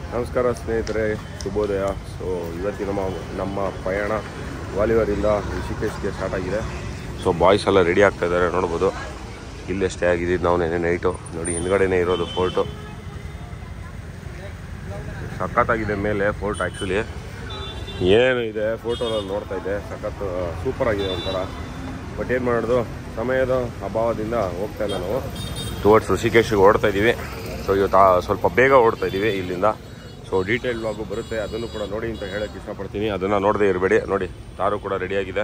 ನಮಸ್ಕಾರ ಸ್ನೇಹಿತರೆ, ಶುಭೋದಯ. ಸೊ ಇವತ್ತಿನ ನಮ್ಮ ಪಯಣ ಗ್ವಾಲಿಯರಿಂದ ಋಷಿಕೇಶ್ಗೆ ಸ್ಟಾರ್ಟ್ ಆಗಿದೆ. ಸೊ ಬಾಯ್ಸ್ ಎಲ್ಲ ರೆಡಿ ಆಗ್ತಾ ಇದ್ದಾರೆ, ನೋಡ್ಬೋದು. ಇಲ್ಲೇ ಸ್ಟೇ ಆಗಿದ್ದು ನಾವು ನೆನೆ ನೈಟು. ನೋಡಿ ಹಿಂದ್ಗಡೆನೇ ಇರೋದು ಫೋರ್ಟು. ಸಖತ್ತಾಗಿದೆ ಮೇಲೆ ಫೋರ್ಟ್. ಆ್ಯಕ್ಚುಲಿ ಏನು ಇದೆ ಫೋಟೋದಲ್ಲಿ ನೋಡ್ತಾ ಇದ್ದೆ, ಸಖತ್ತು ಸೂಪರಾಗಿದೆ ಒಂಥರ. ಬಟ್ ಏನು ಮಾಡೋದು, ಸಮಯದ ಅಭಾವದಿಂದ ಹೋಗ್ತಾ ಇಲ್ಲ. ನಾವು ಟುವರ್ಡ್ಸ್ ಋಷಿಕೇಶ್ಗೆ ಓಡ್ತಾ ಇದ್ದೀವಿ. ಸೊ ಇವತ್ತು ಸ್ವಲ್ಪ ಬೇಗ ಓಡ್ತಾ ಇದ್ದೀವಿ ಇಲ್ಲಿಂದ. ಸೊ ಡೀಟೇಲ್ ವ್ಲಾಗು ಬರುತ್ತೆ, ಅದನ್ನು ಕೂಡ ನೋಡಿ ಅಂತ ಹೇಳೋಕ್ಕೆ ಇಷ್ಟಪಡ್ತೀನಿ. ಅದನ್ನು ನೋಡದೆ ಇರಬೇಡಿ. ನೋಡಿ ತಾರು ಕೂಡ ರೆಡಿಯಾಗಿದೆ,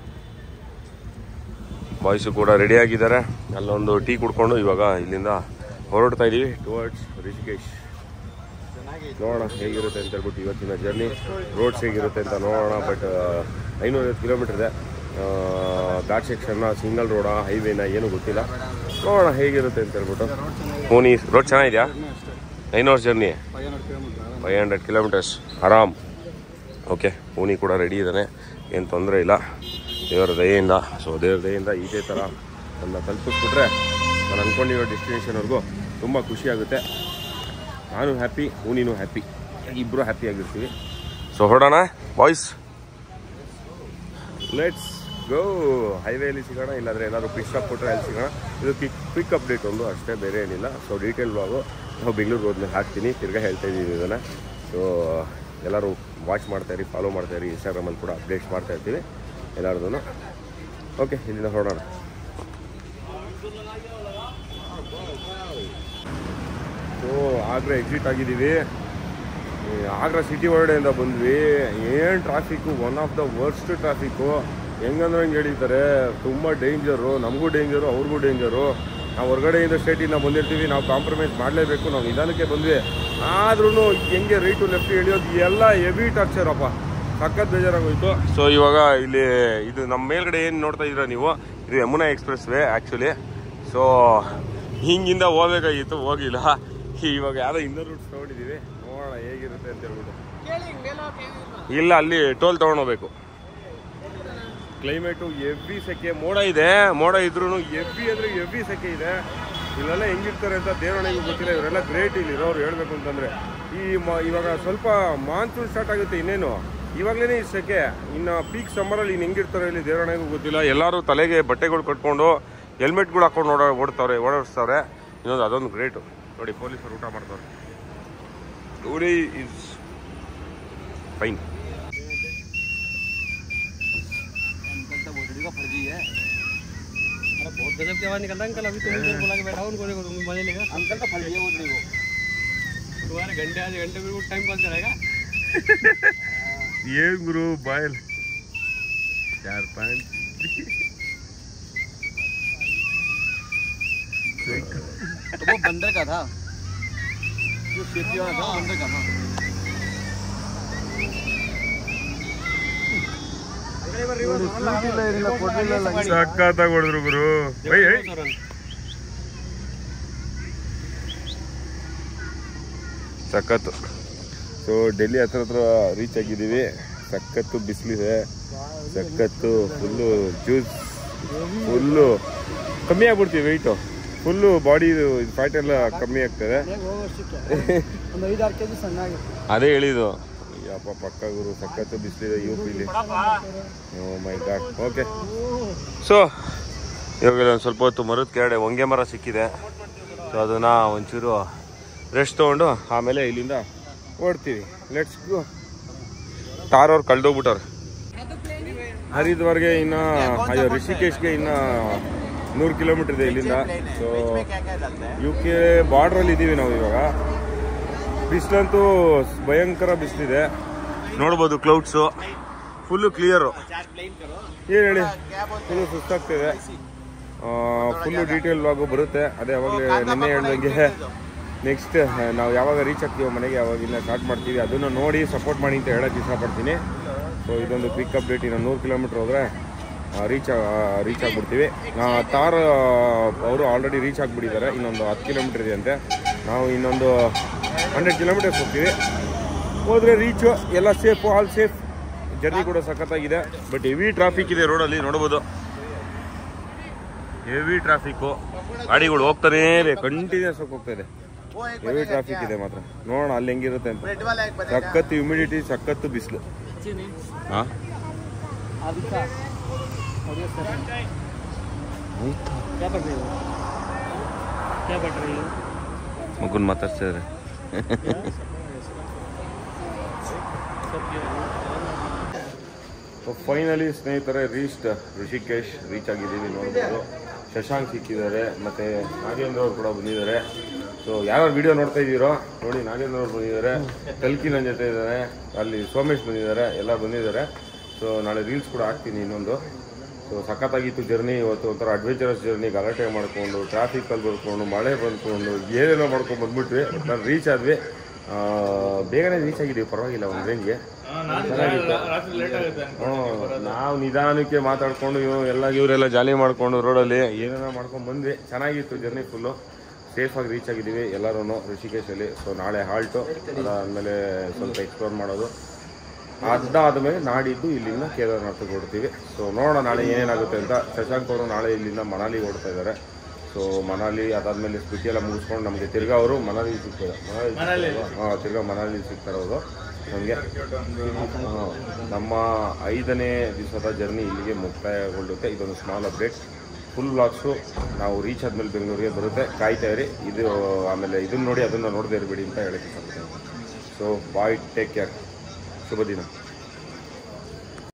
ಬಾಯ್ಸು ಕೂಡ ರೆಡಿಯಾಗಿದ್ದಾರೆ. ಅಲ್ಲೊಂದು ಟೀ ಕುಡ್ಕೊಂಡು ಇವಾಗ ಇಲ್ಲಿಂದ ಹೊರಡ್ತಾ ಇದ್ದೀವಿ ಟುವರ್ಡ್ಸ್ ಋಷಿಕೇಶ್. ನೋಡೋಣ ಹೇಗಿರುತ್ತೆ ಅಂತ ಹೇಳ್ಬಿಟ್ಟು ಇವತ್ತಿನ ಜರ್ನಿ, ರೋಡ್ಸ್ ಹೇಗಿರುತ್ತೆ ಅಂತ ನೋಡೋಣ. ಬಟ್ 550 ಕಿಲೋಮೀಟರ್ ಇದೆ. ಘಾಟ್ ಸೆಕ್ಷನ್ನ, ಸಿಂಗಲ್ ರೋಡಾ, ಹೈವೇನ ಏನೂ ಗೊತ್ತಿಲ್ಲ. ನೋಡೋಣ ಹೇಗಿರುತ್ತೆ ಅಂತ ಹೇಳ್ಬಿಟ್ಟು. ಪೂನಿ ರೋಡ್ ಚೆನ್ನಾಗಿದೆಯಾ? 9 ಅವರ್ಸ್ ಜರ್ನಿ, 500 ಕಿಲೋಮೀಟರ್ಸ್ ಆರಾಮ್. ಓಕೆ, ಪೂನಿ ಕೂಡ ರೆಡಿ ಇದ್ದಾನೆ, ಏನು ತೊಂದರೆ ಇಲ್ಲ ದೇವರ ದಯೆಯಿಂದ. ಸೊ ದೇವರ ದಯೆಯಿಂದ ಇದೇ ಥರ ನನ್ನ ತಲುಪಿಸ್ಬಿಟ್ರೆ ನಾನು ಅಂದ್ಕೊಂಡಿರೋ ಡೆಸ್ಟಿನೇಷನ್ವರೆಗೂ ತುಂಬ ಖುಷಿಯಾಗುತ್ತೆ. ನಾನು ಹ್ಯಾಪಿ, ಪೂನಿನೂ ಹ್ಯಾಪಿ, ಇಬ್ಬರು ಹ್ಯಾಪಿಯಾಗಿರ್ತೀವಿ. ಸೊ ಹೊರಡೋಣ ಬಾಯ್ಸ್, ಲೆಟ್ಸ್ ಗೋ. ಹೈವೇಲಿ ಸಿಗೋಣ, ಇಲ್ಲಾಂದರೆ ಏನಾದರೂ ಪಿಕ್ ಸ್ಟಾಪ್ ಕೊಟ್ಟರೆ ಅಲ್ಲಿ ಸಿಗೋಣ. ಇದು ಕ್ವಿಕ್ ಅಪ್ಡೇಟ್ ಒಂದು ಅಷ್ಟೇ, ಬೇರೆ ಏನಿಲ್ಲ. ಸೊ ಡೀಟೇಲ್ ವ್ಲಾಗು ನಾವು ಬೆಂಗಳೂರಿಗೆ ಹೋದ್ಮೇಲೆ ಹಾಕ್ತೀನಿ. ತಿರ್ಗಾ ಹೇಳ್ತಾ ಇದ್ದೀವಿ ಇದನ್ನು. ಸೊ ಎಲ್ಲರೂ ವಾಚ್ ಮಾಡ್ತಾಯಿರಿ, ಫಾಲೋ ಮಾಡ್ತಾಯಿರಿ. ಇನ್ಸ್ಟಾಗ್ರಾಮಲ್ಲಿ ಕೂಡ ಅಪ್ಡೇಟ್ಸ್ ಮಾಡ್ತಾಯಿರ್ತೀವಿ ಎಲ್ಲರದೂ. ಓಕೆ, ಇಲ್ಲಿಂದ ಹೊರಡೋಣ. ಸೊ ಆಗ್ರಾ ಎಕ್ಸಿಟ್ ಆಗಿದ್ದೀವಿ. ಆಗ್ರಾ ಸಿಟಿ ಹೊರಡೆಯಿಂದ ಬಂದ್ವಿ. ಏನು traffic, one of the worst traffic. ಹೆಂಗಂದ್ರೆ ಹಂಗೆ ಹೇಳಿದ್ದಾರೆ, ತುಂಬ ಡೇಂಜರು. ನಮಗೂ ಡೇಂಜರು, ಅವ್ರಿಗೂ ಡೇಂಜರು. ನಾವು ಹೊರಗಡೆಯಿಂದ ಸ್ಟೇಟಿಂದ ಬಂದಿರ್ತೀವಿ, ನಾವು ಕಾಂಪ್ರಮೈಸ್ ಮಾಡಲೇಬೇಕು. ನಾವು ನಿಧಾನಕ್ಕೆ ಬಂದ್ವಿ, ಆದ್ರೂ ಹೆಂಗೆ ರೈಟು ಲೆಫ್ಟ್ ಎಳಿಯೋದು ಎಲ್ಲ ಹೆವಿ ಟಾರ್ಚರಪ್ಪ, ಸಖತ್ ಬೇಜಾರಾಗೋಯ್ತು. ಸೊ ಇವಾಗ ಇಲ್ಲಿ ಇದು ನಮ್ಮ ಮೇಲ್ಗಡೆ ಏನು ನೋಡ್ತಾ ಇದ್ದೀರಾ ನೀವು, ಇದು Yamuna expressway actually. So ಹಿಂಗಿಂದ ಹೋಗ್ಬೇಕಾಗಿತ್ತು, ಹೋಗಿಲ್ಲ. ಇವಾಗ ಯಾವುದೋ ಇನ್ನರ್ ರೂಟ್ಸ್ ತೊಗೊಂಡಿದ್ದೀವಿ, ನೋಡೋಣ ಹೇಗಿರುತ್ತೆ ಅಂತ ಹೇಳ್ಬಿಟ್ಟು. ಇಲ್ಲ, ಅಲ್ಲಿ ಟೋಲ್ ತೊಗೊಂಡೋಗ್ಬೇಕು. ಕ್ಲೈಮೇಟು ಎವ್ವಿ ಸೆಕೆ, ಮೋಡ ಇದೆ. ಮೋಡ ಇದ್ರೂ ಎವ್ವಿ ಅಂದರೆ ಎವ್ವಿ ಸೆಕೆ ಇದೆ. ಇಲ್ಲೆಲ್ಲ ಹೆಂಗಿರ್ತಾರೆ ಅಂತ ದೇವರಣಿಗೂ ಗೊತ್ತಿಲ್ಲ. ಇವರೆಲ್ಲ ಗ್ರೇಟ್ ಇಲ್ಲಿರೋರು ಹೇಳ್ಬೇಕು ಅಂತಂದರೆ. ಇವಾಗ ಸ್ವಲ್ಪ ಮಾನ್ಸೂನ್ ಸ್ಟಾರ್ಟ್ ಆಗುತ್ತೆ, ಇನ್ನೇನು ಇವಾಗಲೇ ಈ ಸೆಕೆ. ಇನ್ನು ಪೀಕ್ ಸಮ್ಮರಲ್ಲಿ ಇನ್ನು ಹೆಂಗಿರ್ತಾರೆ ಇಲ್ಲಿ ದೇವರಣಿಗೂ ಗೊತ್ತಿಲ್ಲ. ಎಲ್ಲರೂ ತಲೆಗೆ ಬಟ್ಟೆಗಳು ಕಟ್ಕೊಂಡು ಹೆಲ್ಮೆಟ್ಗಳು ಹಾಕೊಂಡು ಓಡಾಡಿಸ್ತಾವ್ರೆ. ಇನ್ನೊಂದು ಅದೊಂದು ಗ್ರೇಟು. ನೋಡಿ ಪೊಲೀಸರು ಊಟ ಮಾಡ್ತಾರೆ. ನೋಡಿ ಇಸ್ ಫೈನ್. फर्जी है। अरे बहुत गजब की आवाज निकलता है अंकल। अभी तुम इधर बोला के बैठा उनको देखो, तुम मजे लेगा। अंकल का फर्जी है वो, देखो तुम्हारे घंटे आज घंटे में टाइम पास करेगा। ये गुरु बाइल 4-5 तो वो बंदर का था, जो सेफ्टी वाला था बंदर का था। ಸಕ್ಕತ್ತಾಗಿ ಹೊಡೆದ್ರು ಗುರು. ಸಖತ್ತು. ಸೊ ಡೆಲ್ಲಿ ಹತ್ರ ರೀಚ್ ಆಗಿದ್ದೀವಿ. ಸಖತ್ತು ಬಿಸಿಲಿದೆ, ಸಖತ್ತು. ಫುಲ್ಲು ಜ್ಯೂಸ್, ಫುಲ್ಲು ಕಮ್ಮಿ ಆಗ್ಬಿಡ್ತೀವಿ ವೆಯ್ಟು. ಫುಲ್ಲು ಬಾಡಿ ಫ್ಯಾಟ್ ಎಲ್ಲ ಕಮ್ಮಿ ಆಗ್ತದೆ. ಅದೇ ಹೇಳಿದ್ದು ಯಪ್ಪ, ಪಕ್ಕ ಗುರು. ಸಖತ್ತು ಬಿಸಿಲಿದೆ ಯು ಪಿಲಿ. Oh my god. Okay, so ಇವಾಗ ಒಂದು ಸ್ವಲ್ಪ ಹೊತ್ತು ಮರದ ಕೆಳಗಡೆ ಹೊಂಗೆ ಮರ ಸಿಕ್ಕಿದೆ. ಸೊ ಅದನ್ನು ಒಂಚೂರು ರೆಸ್ಟ್ ತೊಗೊಂಡು ಆಮೇಲೆ ಇಲ್ಲಿಂದ ಓಡ್ತೀವಿ. Let's go. ತಾರವ್ರು ಕಳೆದೋಗ್ಬಿಟ್ಟವ್ರು. ಹರಿದ್ವಾರ್ಗೆ ಇನ್ನು ಋಷಿಕೇಶ್ಗೆ ಇನ್ನು 100 ಕಿಲೋಮೀಟರ್ ಇದೆ ಇಲ್ಲಿಂದ. ಸೊ UK ಬಾರ್ಡ್ರಲ್ಲಿ ಇದ್ದೀವಿ ನಾವು ಇವಾಗ. ಬಿಸಿಲಂತೂ ಭಯಂಕರ ಬಿಸಿಲಿದೆ, ನೋಡ್ಬೋದು. Clouds full clear. ಏನು ಹೇಳಿ, ಫುಲ್ಲು ಸುಸ್ತಾಗ್ತಿದೆ. ಫುಲ್ಲು ಡೀಟೇಲ್ ವ್ಲಾಗು ಬರುತ್ತೆ. ಅದೇ ಯಾವಾಗಲೇ ನಿನ್ನೆ ಹೇಳ್ದಂಗೆ ನೆಕ್ಸ್ಟ್ ನಾವು ಯಾವಾಗ ರೀಚ್ ಆಗ್ತೀವೋ ಮನೆಗೆ, ಅವಾಗಿಂದ ಸ್ಟಾರ್ಟ್ ಮಾಡ್ತೀವಿ. ಅದನ್ನು ನೋಡಿ ಸಪೋರ್ಟ್ ಮಾಡಿ ಅಂತ ಹೇಳೋಕ್ಕೆ ಇಷ್ಟಪಡ್ತೀನಿ. ಸೊ ಇದೊಂದು ಕ್ವಿಕ್ ಅಪ್ಡೇಟ್. ಇನ್ನು 100 ಕಿಲೋಮೀಟ್ರ್ ಹೋದರೆ ರೀಚ್ ಆಗಿಬಿಡ್ತೀವಿ. ತಾರ್ ಅವರು ಆಲ್ರೆಡಿ ರೀಚ್ ಆಗಿಬಿಟ್ಟಿದ್ದಾರೆ. ಇನ್ನೊಂದು 10 ಕಿಲೋಮೀಟ್ರ್ ಇದೆ ಅಂತೆ. ನಾವು ಇನ್ನೊಂದು 100 ಕಿಲೋಮೀಟರ್ಸ್ ಹೋಗ್ತೀವಿ. ಹೋದರೆ ರೀಚು, ಎಲ್ಲ ಸೇಫು, ಆಲ್ ಸೇಫ್. ಜರ್ನಿ ಕೂಡ ಸಖತ್ತಾಗಿದೆ. ಬಟ್ ಹೆವಿ ಟ್ರಾಫಿಕ್ ಇದೆ ರೋಡಲ್ಲಿ, ನೋಡ್ಬೋದು. ಹೆವಿ ಟ್ರಾಫಿಕ್ಕು, ಗಾಡಿಗಳು ಹೋಗ್ತಾನೇ ಇದೆ, ಕಂಟಿನ್ಯೂಸ್ ಆಗಿ ಹೋಗ್ತಾ ಇದೆ. ಹೆವಿ ಟ್ರಾಫಿಕ್ ಇದೆ ಮಾತ್ರ. ನೋಡೋಣ ಅಲ್ಲಿ ಹೆಂಗಿರುತ್ತೆ ಅಂತ. ಸಖತ್ತು ಹ್ಯುಮಿಡಿಟಿ, ಸಖತ್ತು ಬಿಸಿಲು. ಹಾಂ ಮಗುನ್ ಮಾತಾಡ್ತಿದ್ದಾರೆ. ಫೈನಲಿ ಸ್ನೇಹಿತರೆ ಋಷಿಕೇಶ್ ರೀಚ್ ಆಗಿದ್ದೀವಿ. ನೋಡ್ಬೋದು ಶಶಾಂಕ್ ಸಿಕ್ಕಿದ್ದಾರೆ, ಮತ್ತು ನಾಗೇಂದ್ರ ಅವ್ರು ಕೂಡ ಬಂದಿದ್ದಾರೆ. ಸೊ ಯಾರು ವಿಡಿಯೋ ನೋಡ್ತಾ ಇದ್ದೀರೋ ನೋಡಿ, ನಾಗೇಂದ್ರ ಅವ್ರು ಬಂದಿದ್ದಾರೆ, ಕಲ್ಕಿ ನನ್ನ ಜೊತೆ ಇದ್ದಾರೆ, ಅಲ್ಲಿ ಸೋಮೇಶ್ ಬಂದಿದ್ದಾರೆ, ಎಲ್ಲ ಬಂದಿದ್ದಾರೆ. ಸೊ ನಾಳೆ ರೀಲ್ಸ್ ಕೂಡ ಹಾಕ್ತೀನಿ ಇನ್ನೊಂದು. ಸೊ ಸಖತ್ತಾಗಿತ್ತು ಜರ್ನಿ ಇವತ್ತು. ಒಂಥರ ಅಡ್ವೆಂಚರಸ್ ಜರ್ನಿ. ಗಲಾಟೆ ಮಾಡಿಕೊಂಡು, ಟ್ರಾಫಿಕಲ್ಲಿ ಬರ್ಕೊಂಡು, ಮಳೆ ಬಂದ್ಕೊಂಡು, ಏನೇನೋ ಮಾಡ್ಕೊಂಡು ಬಂದ್ಬಿಟ್ವಿ. ನಾನು ರೀಚ್ ಆದ್ವಿ, ಬೇಗನೆ ರೀಚ್ ಆಗಿದ್ದೀವಿ, ಪರವಾಗಿಲ್ಲ ಒಂದು ರೇಂಜ್ಗೆ. ನಾವು ನಿಧಾನಕ್ಕೆ ಮಾತಾಡ್ಕೊಂಡು ಇವರೆಲ್ಲ ಜಾಲಿ ಮಾಡ್ಕೊಂಡು ರೋಡಲ್ಲಿ ಏನೇನೋ ಮಾಡ್ಕೊಂಡು ಬಂದ್ವಿ. ಚೆನ್ನಾಗಿತ್ತು ಜರ್ನಿ, ಫುಲ್ಲು ಸೇಫಾಗಿ ರೀಚ್ ಆಗಿದ್ದೀವಿ ಎಲ್ಲರೂ ಋಷಿಕೇಶಲ್ಲಿ. ಸೊ ನಾಳೆ ಹಾಲ್ಟು, ಅದಾದಮೇಲೆ ಸ್ವಲ್ಪ ಎಕ್ಸ್ಪ್ಲೋರ್ ಮಾಡೋದು, ಅದಾದಮೇಲೆ ನಾಡಿದ್ದು ಇಲ್ಲಿಂದ ಕೇದಾರ್ನಾಥ್ಗೆ ಹೊಡ್ತೀವಿ. ಸೊ ನೋಡೋಣ ನಾಳೆ ಏನೇನಾಗುತ್ತೆ ಅಂತ. ಶಶಾಂಕ್ ಅವರು ನಾಳೆ ಇಲ್ಲಿಂದ ಮನಾಲಿಗೆ ಹೊಡ್ತಾ ಇದ್ದಾರೆ. ಸೊ ಮನಾಲಿ ಅದಾದಮೇಲೆ ಸ್ಪಿಟಿ ಎಲ್ಲ ಮುಗಿಸ್ಕೊಂಡು ನಮಗೆ ತಿರ್ಗಾ ಅವರು ಮನಾಲಿ ಸಿಗ್ತಾರೆ. ತಿರ್ಗಾ ಮನಾಲಿ ಸಿಗ್ತಾರೆ ಅವರು ನಮಗೆ. ನಮ್ಮ 5ನೇ ದಿವಸದ ಜರ್ನಿ ಇಲ್ಲಿಗೆ ಮುಕ್ತಾಯಗೊಳ್ಳುತ್ತೆ. ಇದೊಂದು ಸ್ಮಾಲ್ ಅಪ್ಡೇಟ್. ಫುಲ್ ವ್ಲಾಗ್ಸು ನಾವು ರೀಚ್ ಆದಮೇಲೆ ಬೆಂಗಳೂರಿಗೆ ಬರುತ್ತೆ, ಕಾಯ್ತಾ ಇರಿ. ಇದು ಆಮೇಲೆ ಇದನ್ನು ನೋಡಿ ಅದನ್ನು ನೋಡದೇ ಇರಬೇಡಿ ಅಂತ ಹೇಳಕ್ಕೆ ಇಷ್ಟಪಡ್ತೀನಿ. ಸೊ ಬಾಯ್, ಟೇಕ್ ಕೇರ್, ಶುಭ ದಿನ.